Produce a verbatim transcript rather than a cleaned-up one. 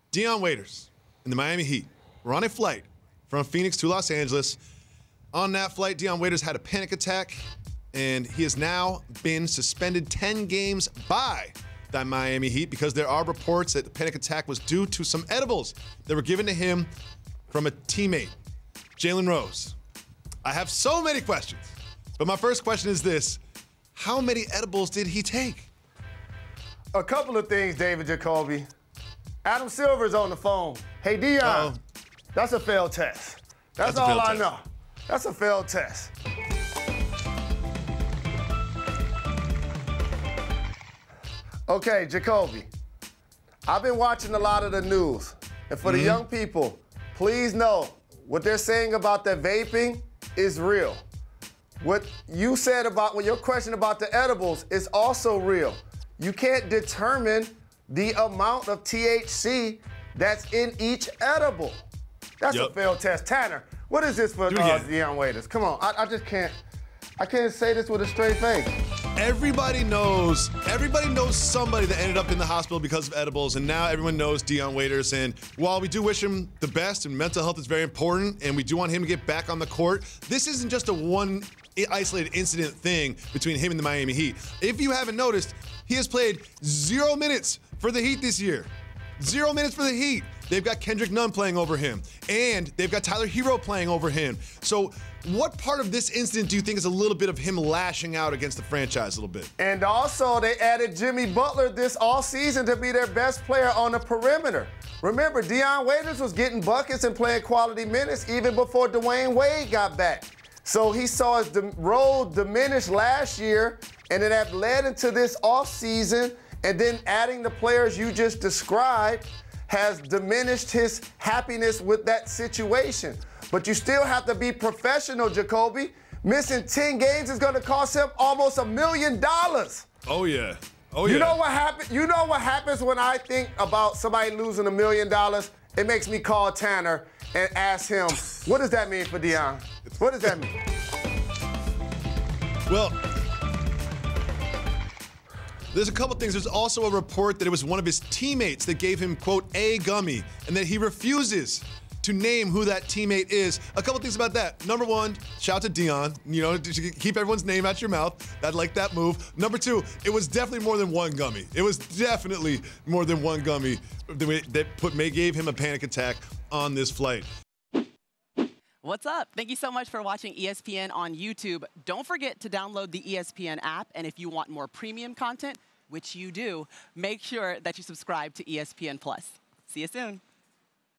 Dion Waiters and the Miami Heat were on a flight from Phoenix to Los Angeles. On that flight, Dion Waiters had a panic attack, and he has now been suspended ten games by the Miami Heat because there are reports that the panic attack was due to some edibles that were given to him from a teammate, Jalen Rose. I have so many questions, but my first question is this. How many edibles did he take? A couple of things, David Jacoby. Adam Silver's on the phone. Hey, Dion, Uh-oh. that's a failed test. That's, That's a all failed I test. know. That's a failed test. Okay, Jacoby, I've been watching a lot of the news. And for Mm-hmm. the young people, please know what they're saying about the vaping is real. What you said about, well, your question about the edibles is also real. You can't determine the amount of T H C that's in each edible. That's Yep. a failed test. Tanner, what is this for Do it uh, again. Dion Waiters? Come on, I, I just can't, I can't say this with a straight face. Everybody knows, everybody knows somebody that ended up in the hospital because of edibles, and now everyone knows Dion Waiters. And while we do wish him the best, and mental health is very important, and we do want him to get back on the court, this isn't just a one isolated incident thing between him and the Miami Heat. If you haven't noticed, he has played zero minutes for the Heat this year. Zero minutes for the Heat. They've got Kendrick Nunn playing over him, and they've got Tyler Hero playing over him. So what part of this incident do you think is a little bit of him lashing out against the franchise a little bit? And also, they added Jimmy Butler this all season to be their best player on the perimeter. Remember, Dion Waiters was getting buckets and playing quality minutes even before Dwayne Wade got back. So he saw his dim- role diminish last year, and it had led into this offseason, and then adding the players you just described has diminished his happiness with that situation. But you still have to be professional, Jacoby. Missing ten games is gonna cost him almost a million dollars. Oh yeah. Oh You yeah. know what happen- You know what happens when I think about somebody losing a million dollars? It makes me call Tanner and ask him, what does that mean for Dion? What does that mean? Well, there's a couple things. There's also a report that it was one of his teammates that gave him, quote, a gummy, and that he refuses to name who that teammate is. A couple things about that. Number one, shout out to Dion. You know, to keep everyone's name out your mouth. I'd like that move. Number two, it was definitely more than one gummy. It was definitely more than one gummy that put May gave him a panic attack on this flight. What's up? Thank you so much for watching E S P N on YouTube. Don't forget to download the E S P N app, and if you want more premium content, which you do, make sure that you subscribe to E S P N Plus. See you soon.